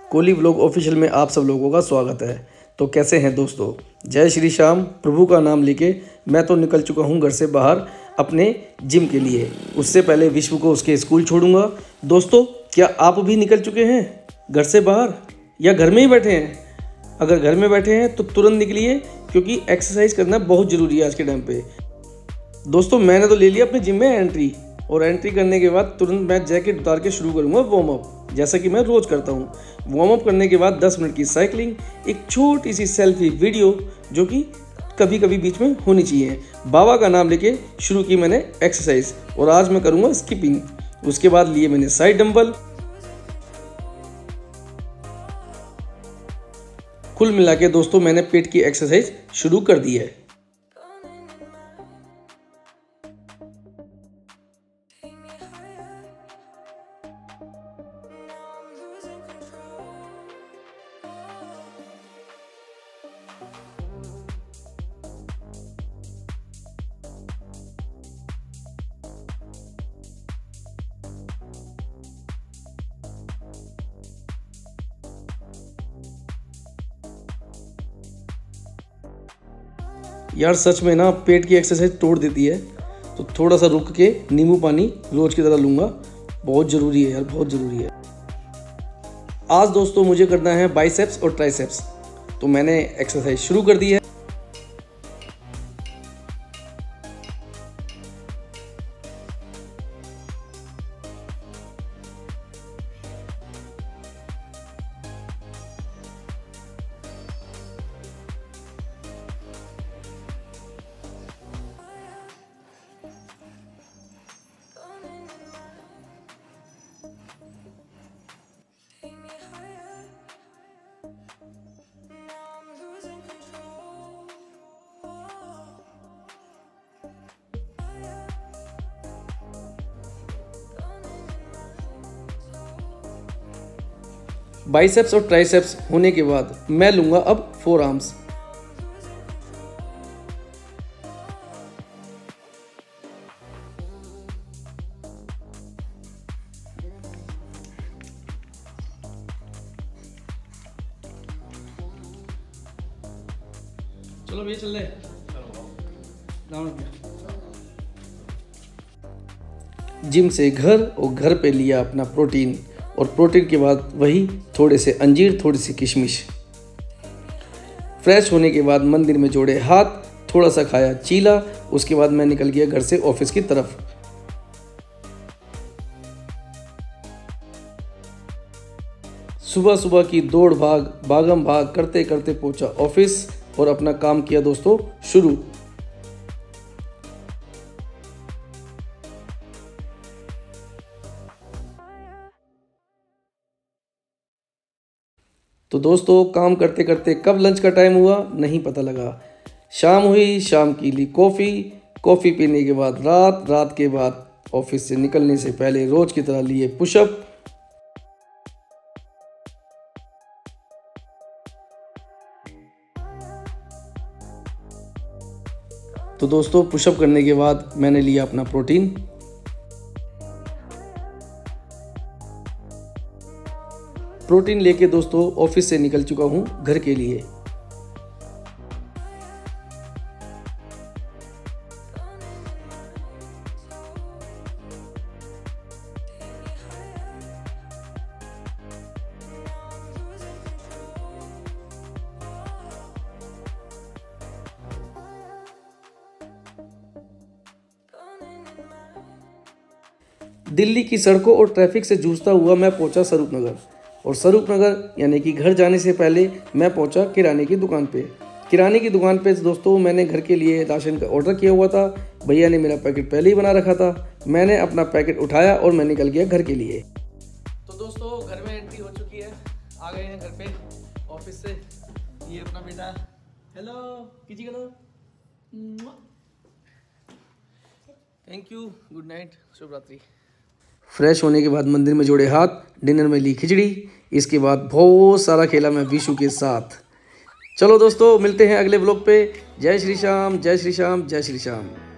Kohli vlog official में आप सब लोगों का स्वागत है। तो कैसे हैं दोस्तों, जय श्री श्याम। प्रभु का नाम लेके मैं तो निकल चुका हूं घर से बाहर अपने जिम के लिए। उससे पहले विश्व को उसके स्कूल छोड़ूंगा। दोस्तों, क्या आप भी निकल चुके हैं घर से बाहर या घर में ही बैठे हैं? अगर घर में बैठे हैं तो तुरंत निकलिए, क्योंकि एक्सरसाइज करना बहुत ज़रूरी है आज के टाइम पे। दोस्तों, मैंने तो ले लिया अपने जिम में एंट्री, और एंट्री करने के बाद तुरंत मैं जैकेट उतार के शुरू करूँगा वार्म अप, जैसा कि मैं रोज़ करता हूँ। वार्म अप करने के बाद 10 मिनट की साइकिलिंग, एक छोटी सी सेल्फी वीडियो जो कि कभी कभी बीच में होनी चाहिए। बाबा का नाम लेके शुरू की मैंने एक्सरसाइज, और आज मैं करूँगा स्किपिंग। उसके बाद लिए मैंने साइड डंबल। कुल मिला के दोस्तों मैंने पेट की एक्सरसाइज शुरू कर दी है। यार सच में ना पेट की एक्सरसाइज तोड़ देती है, तो थोड़ा सा रुक के नींबू पानी रोज की तरह लूँगा। बहुत ज़रूरी है यार, बहुत ज़रूरी है। आज दोस्तों मुझे करना है बाइसेप्स और ट्राइसेप्स, तो मैंने एक्सरसाइज शुरू कर दी है। बाइसेप्स और ट्राइसेप्स होने के बाद मैं लूंगा अब फोर आर्म्स। चलो भैया चल रहे। जिम से घर और घर पे लिया अपना प्रोटीन, और प्रोटीन के बाद वही थोड़े से अंजीर, थोड़ी सी किशमिश। फ्रेश होने के बाद मंदिर में जोड़े हाथ, थोड़ा सा खाया चीला। उसके बाद मैं निकल गया घर से ऑफिस की तरफ। सुबह सुबह की दौड़ भाग, भागम भाग करते करते पहुंचा ऑफिस और अपना काम किया दोस्तों शुरू। तो दोस्तों काम करते करते कब लंच का टाइम हुआ नहीं पता लगा। शाम हुई, शाम की ली कॉफ़ी पीने के बाद रात के बाद ऑफिस से निकलने से पहले रोज की तरह लिए पुशअप। तो दोस्तों पुशअप करने के बाद मैंने लिया अपना प्रोटीन। प्रोटीन लेके दोस्तों ऑफिस से निकल चुका हूं घर के लिए। दिल्ली की सड़कों और ट्रैफिक से जूझता हुआ मैं पहुंचा स्वरूप नगर, और स्वरूप नगर यानी कि घर जाने से पहले मैं पहुंचा किराने की दुकान पे। किराने की दुकान पे दोस्तों मैंने घर के लिए राशन का ऑर्डर किया हुआ था। भैया ने मेरा पैकेट पहले ही बना रखा था। मैंने अपना पैकेट उठाया और मैं निकल गया घर के लिए। तो दोस्तों घर में एंट्री हो चुकी है, आ गए हैं घर पे ऑफिस से। ये अपना बेटा, हेलो कीजिए, hello, thank you, good night, शुभ रात्रि। फ्रेश होने के बाद मंदिर में जोड़े हाथ, डिनर में ली खिचड़ी। इसके बाद बहुत सारा खेला मैं विशु के साथ। चलो दोस्तों मिलते हैं अगले व्लॉग पे। जय श्री श्याम, जय श्री श्याम, जय श्री श्याम।